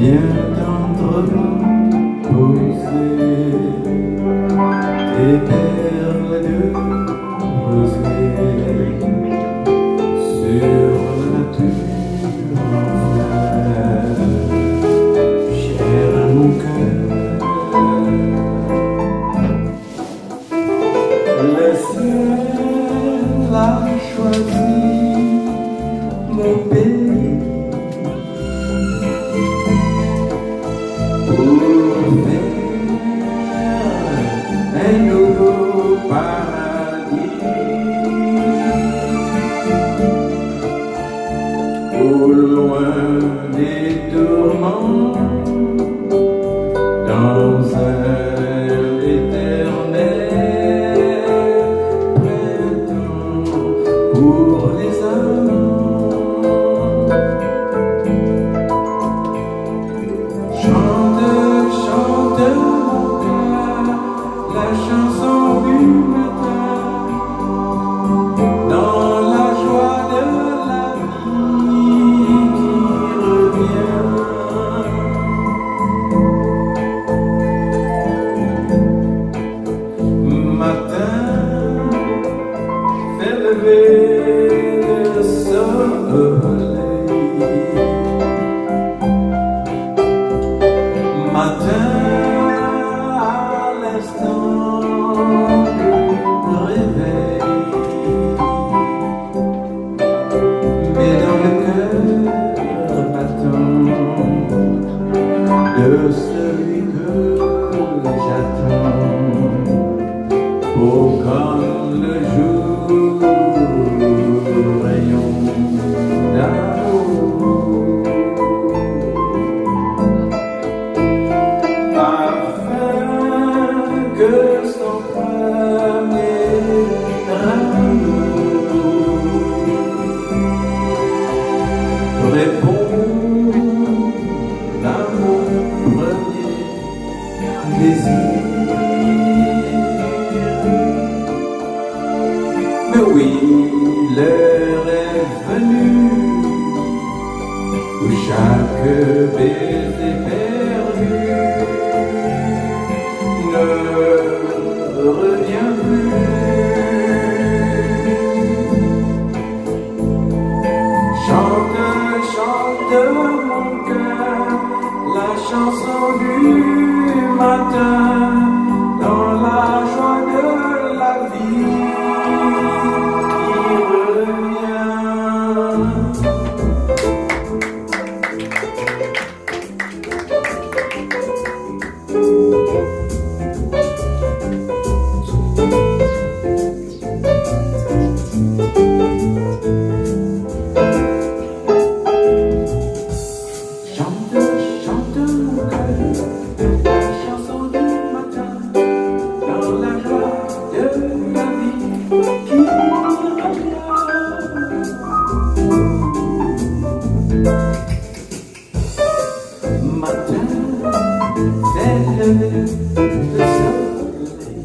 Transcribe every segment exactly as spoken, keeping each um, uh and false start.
Viens tendrement poser tes perles de rosée sur la nature en fleurs, chère à mon cœur. Le ciel a choisi mon pays pour faire un nouveau paradis, au loin des tourments, dans un éternel printemps pour les amants. Chante, chante mon cœur, la chanson du matin, dans la joie de la vie qui revient. Matin, fait lever le soleil. Matin, à l'instant du réveil, mais dans le cœur battant de celui que j'attends, oh comme le jour rayon d'amour. Que son premier amour répond à mon premier désir. Mais oui, l'heure est venue où chaque baiser perdu ne revient plus. Chante, chante mon cœur, la chanson du matin, dans la joie de la vie qui revient. Chante, chante mon cœur, la chanson du matin, dans la joie de la vie qui revient. Matin, c'est lever le soleil.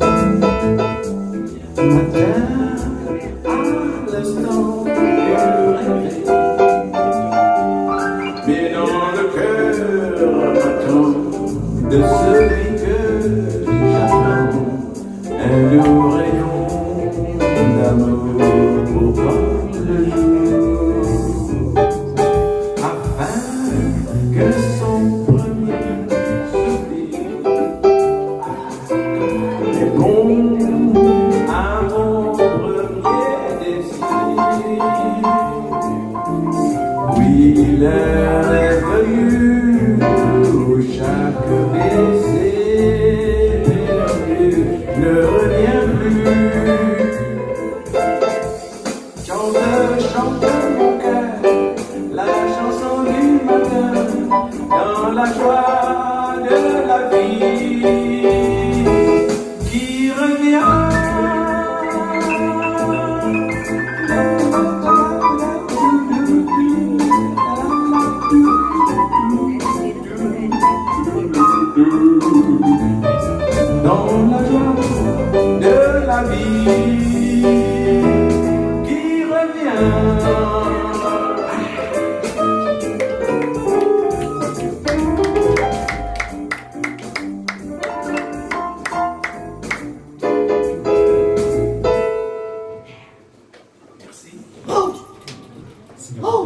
Matin, à l'instant du réveil, mais dans le cœur battant de celui que j'attends, un doux rayon d'amour pour prendre le jour, afin que son premier sourire réponde à mon premier désir. Oui, l'heure est venue où chaque baiser perdu ne revient plus. Chante, chante mon cœur, la chanson du matin, dans la joie de la vie qui revient. Thank you. 같은 경우.